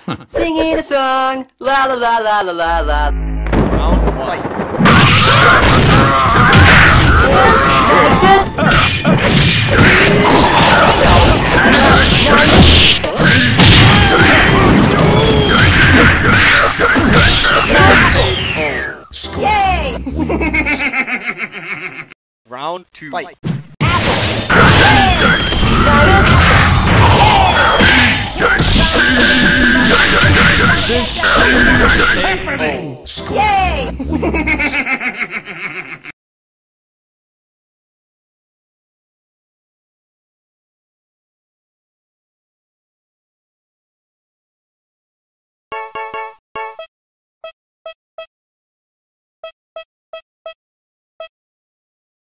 Singing a song, la la la la la la la. Round fight. Yay! Round 2 fight. Yay!